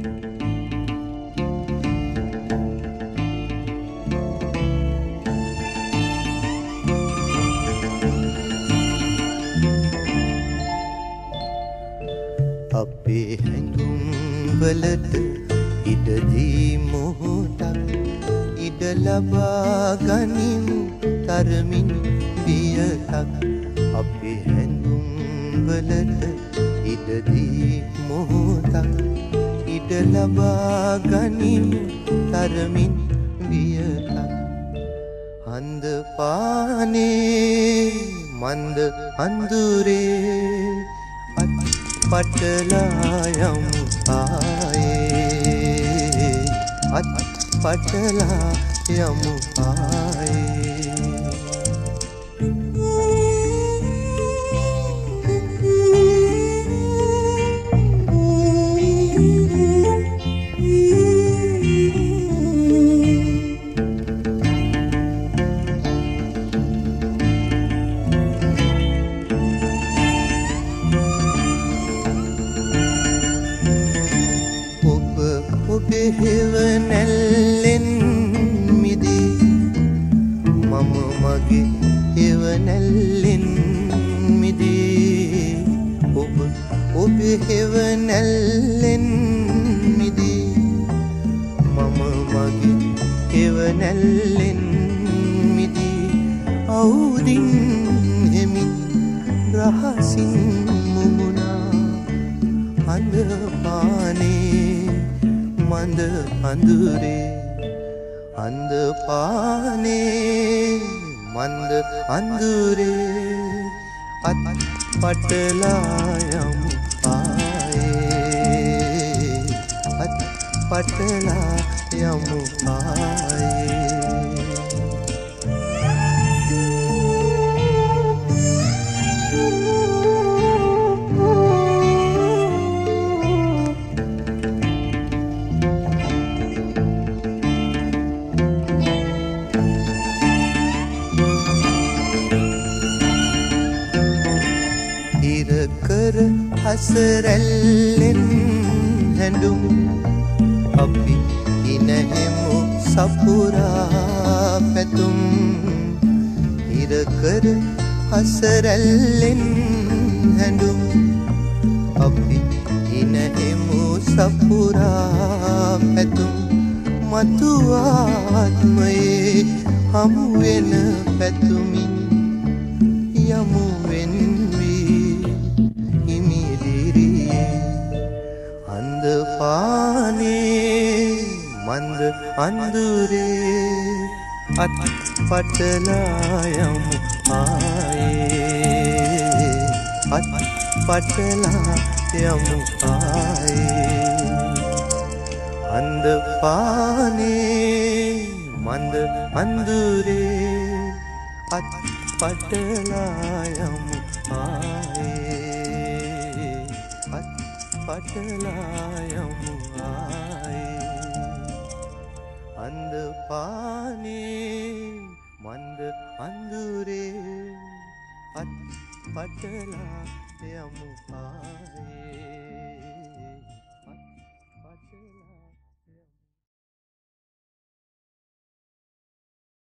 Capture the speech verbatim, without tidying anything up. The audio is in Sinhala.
අපේ හැඟුම් වලට ඉඩදී මොහොතක් ඉඩ ලබා ගනිමු තරමින් වියතක්. අපේ හැඟුම් වලට ඉඩදී මොහොතක් ඉඩ ලබා ගනිමු තරමින් වියතක්. හඳ පානේ මන්ද අඳුරේ පටලා යමු ආයේ අත් පටලා යමු ආයේ. ඔබේ හෙවණැල්ලෙන් මිදී මම මගේ හෙවණැල්ලෙන් මිදී. ඔබ ඔබේ හෙවණැල්ලෙන් මිදී මම මගේ හෙවණැල්ලෙන් මිදී. අවුදින් හෙමින් රහසින් මුමුණා හඳ පානේ මන්ද අඳුරේ. අඳ පානේ මන්ද අඳුරේ අත් පටලා යමු ආයේ අත් පටලා යමු ආයේ. කර හසරැල්ලෙන් හැඬුම් අපි ඉනහෙමු සපුරා පැතුම්. ඉර කර හසරැල්ලෙන් හැඬුම් අපි ඉනහෙමු සපුරා පැතුම්. මතු ආත්මයේ හමු වෙන පැතුමින් යමු වෙන් හඳ පානේ මන්ද අඳුරේ අත් පටලා යමු ආයේ අත් පටලා යමු ආයේ. හඳ පානේ මන්ද අඳුරේ අත් පටලා යමු ආයේ අත් පටලා යමු ආයේ. අඳ පානේ මන්ද අඳුරේ අත් පටලා යමු ආයේ.